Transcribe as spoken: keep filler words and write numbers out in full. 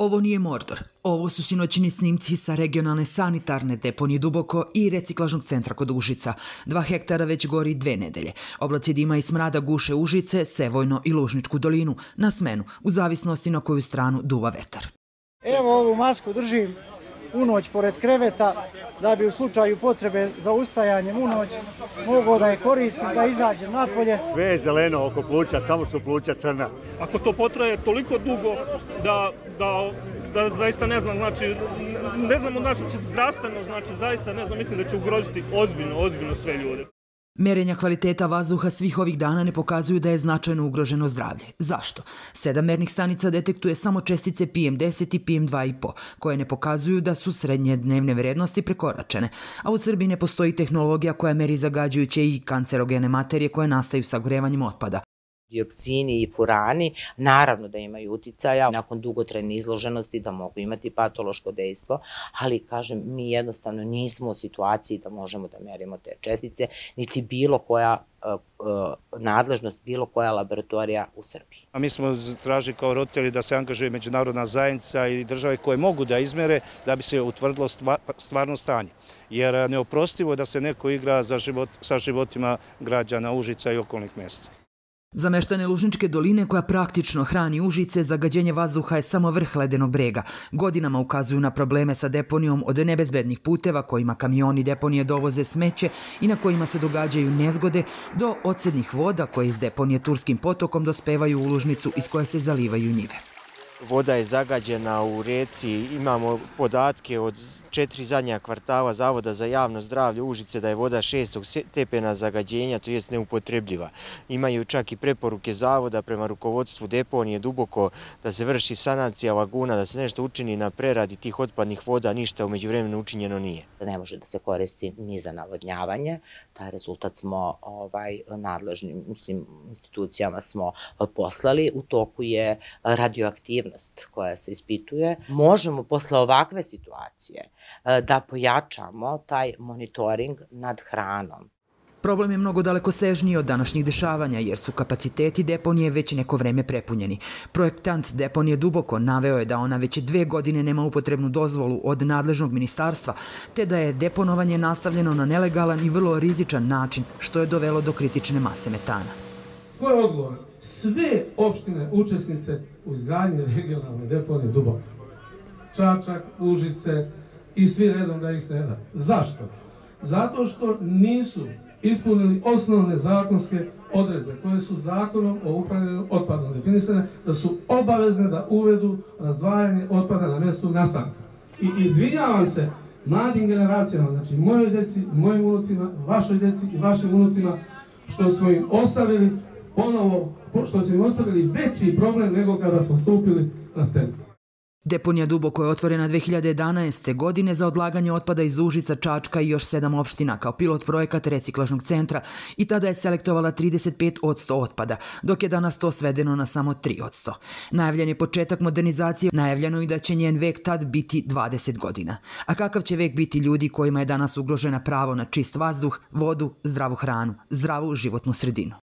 Ovo nije Mordor. Ovo su sinoćni snimci sa regionalne sanitarne deponije Duboko i reciklažnog centra kod Užica. Dva hektara već gori dve nedelje. Oblaci dima i smrada guše Užice, Sevojno i Lužničku dolinu na smenu, u zavisnosti na koju stranu duva vetar. Evo ovu masku držim u noć pored kreveta da bi u slučaju potrebe za ustajanjem u noć mogao da je koristim, da izađem napolje. Sve je zeleno oko pluća, samo su pluća crna. Ako to potraje toliko dugo da, da, da zaista ne znam, znači, ne znamo znači zdravstveno, znači zaista ne znam, mislim da će ugroziti ozbiljno, ozbiljno sve ljude. Merenja kvaliteta vazduha svih ovih dana ne pokazuju da je značajno ugroženo zdravlje. Zašto? Sedam mernih stanica detektuje samo čestice P M deset i P M dva i po, koje ne pokazuju da su srednje dnevne vrednosti prekoračene, a u Srbiji ne postoji tehnologija koja meri zagađujuće i kancerogene materije koje nastaju sagorevanjem otpada. Dioksini i furani naravno da imaju uticaja nakon dugotrajne izloženosti, da mogu imati patološko dejstvo, ali kažem, mi jednostavno nismo u situaciji da možemo da merimo te čestice, niti bilo koja uh, uh, nadležnost, bilo koja laboratorija u Srbiji. A mi smo tražili kao roditelji da se angažuje međunarodna zajednica i države koje mogu da izmere da bi se utvrdilo stvarno stanje. Jer neoprostivo je da se neko igra za život, sa životima građana Užica i okolnih mesta. Za meštane Lužničke doline, koja praktično hrani Užice, zagađenje vazduha je samo vrh ledenog brega. Godinama ukazuju na probleme sa deponijom, od nebezbednih puteva kojima kamioni deponije dovoze smeće i na kojima se događaju nezgode, do odsednih voda koje iz deponije Turskim potokom dospevaju u Lužnicu iz koje se zalivaju njive. Voda je zagađena u reci, imamo podatke od četiri zadnja kvartala Zavoda za javno zdravlje Užice da je voda šestog stepena zagađenja, to jest neupotrebljiva. Imaju čak i preporuke Zavoda prema rukovodstvu deponije Duboko da se vrši sanacija laguna, da se nešto učini na preradi tih otpadnih voda, ništa u međuvremenu učinjeno nije. Ne može da se koristi ni za navodnjavanje, taj rezultat smo ovaj, nadležnim mislim, institucijama smo poslali, u toku je radioaktivnost koja se ispituje. Možemo posle ovakve situacije da pojačamo taj monitoring nad hranom. Problem je mnogo dalekosežniji od današnjih dešavanja, jer su kapaciteti deponije već neko vreme prepunjeni. Projektant deponije Duboko naveo je da ona već dve godine nema upotrebnu dozvolu od nadležnog ministarstva, te da je deponovanje nastavljeno na nelegalan i vrlo rizičan način, što je dovelo do kritične mase metana. Ko je odgovor? Sve opštine učesnice u izgradnji regionalne deponije Duboko. Čačak, Užice i svi redom da ih ne da. Zašto? Zato što nisu ispunili osnovne zakonske odredbe koje su zakonom o upravljanju otpadom definisane, da su obavezne da uvedu razdvajanje otpada na mjestu nastanka. I izvinjavam se mladim generacijama, znači mojoj deci, mojim unucima, vašoj deci i vašim unucima, što smo im ostavili ponovo, što smo im ostavili veći problem nego kada smo stupili na scenu. Deponija Duboko je otvorena dve hiljade jedanaeste. godine za odlaganje otpada iz Užica, Čačka i još sedam opština kao pilot projekat reciklažnog centra i tada je selektovala trideset pet posto otpada, dok je danas to svedeno na samo tri posto. Najavljen je početak modernizacije, najavljeno i da će njen vek tad biti dvadeset godina. A kakav će vek biti ljudi kojima je danas ugrožena pravo na čist vazduh, vodu, zdravu hranu, zdravu životnu sredinu?